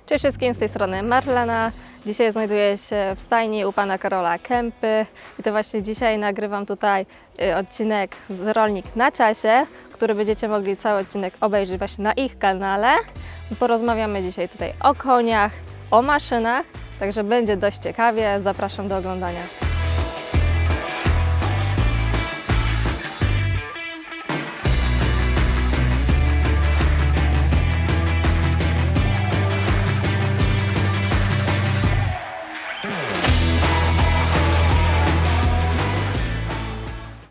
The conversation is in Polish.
Cześć wszystkim, z tej strony Marlena. Dzisiaj znajduję się w stajni u pana Karola Kępy i to właśnie dzisiaj nagrywam tutaj odcinek z Rolnik na czasie, który będziecie mogli cały odcinek obejrzeć właśnie na ich kanale. Porozmawiamy dzisiaj tutaj o koniach, o maszynach, także będzie dość ciekawie. Zapraszam do oglądania.